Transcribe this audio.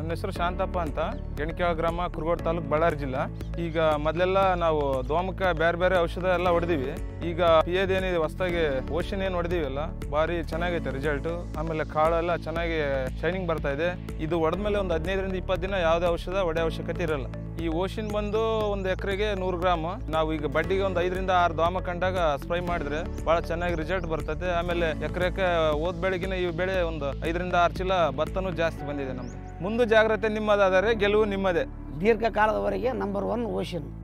ನನ್ನ ಹೆಸರು ಶಾಂತಪ್ಪ ಅಂತ, ಗೆಣಕ್ಯಾಳ ಗ್ರಾಮ, ಕುರುಗೋಡು ತಾಲೂಕು, ಬಳ್ಳಾರಿ ಜಿಲ್ಲಾ. ಈಗ ಮೊದಲೆಲ್ಲ ನಾವು ದೋಮಕ ಬೇರೆ ಔಷಧ ಎಲ್ಲ ಹೊಡೆದಿವಿ. ಈಗ ಪಿಯದ್ ಏನಿದೆ ಹೊಸದಾಗಿ ಓಷನ್ ಏನು ಹೊಡೆದಿವಲ್ಲ, ಭಾರಿ ಚೆನ್ನಾಗೈತೆ ರಿಸಲ್ಟ್. ಆಮೇಲೆ ಕಾಳೆಲ್ಲ ಚೆನ್ನಾಗಿ ಶೈನಿಂಗ್ ಬರ್ತಾ ಇದೆ. ಇದು ಹೊಡೆದ್ಮೇಲೆ ಒಂದು 15ರಿಂದ 20 ದಿನ ಯಾವುದೇ ಔಷಧ ಹೊಡೆ ಅವಶ್ಯಕತೆ ಇರಲ್ಲ. ಈ ಓಷನ್ ಬಂದು ಒಂದು ಎಕರೆಗೆ 100 ಗ್ರಾಮ್. ನಾವು ಈಗ ಬಡ್ಡಿಗೆ ಒಂದು 5ರಿಂದ 6 ದ್ವಾಮ ಕಂಡಾಗ ಸ್ಪ್ರೈ ಮಾಡಿದ್ರೆ ಭಾಳ ಚೆನ್ನಾಗಿ ರಿಸಲ್ಟ್ ಬರ್ತದೆ. ಆಮೇಲೆ ಎಕರೆಕ್ಕೆ ಹೋದ ಬೆಳೆಗಿನ ಈ ಬೆಳೆ ಒಂದು 5ರಿಂದ 6 ಚೀಲ ಭತ್ತನೂ ಜಾಸ್ತಿ ಬಂದಿದೆ ನಮ್ದು. ಮುಂದೆ ಜಾಗ್ರತೆ ನಿಮ್ಮದಾದರೆ ಗೆಲುವು ನಿಮ್ಮದೇ. ದೀರ್ಘಕಾಲದವರೆಗೆ ನಂಬರ್ 1 ಓಷನ್.